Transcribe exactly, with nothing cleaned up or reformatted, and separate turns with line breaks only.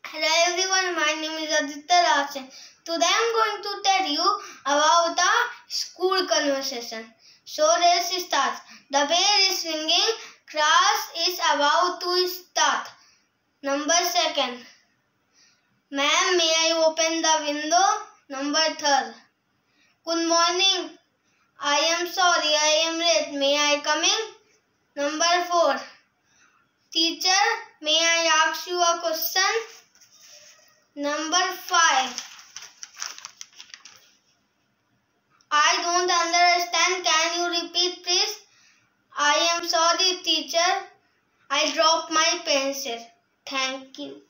Hello everyone, my name is Aditya Rajan. Today I am going to tell you about a school conversation. So let's start. The bell is ringing. Class is about to start. Number second. Ma'am, may I open the window? Number third. Good morning. I am sorry, I am late. May I come in? Number four. Teacher, may I ask you a question? Number five. I don't understand. Can you repeat please? I am sorry teacher. I dropped my pencil. Thank you.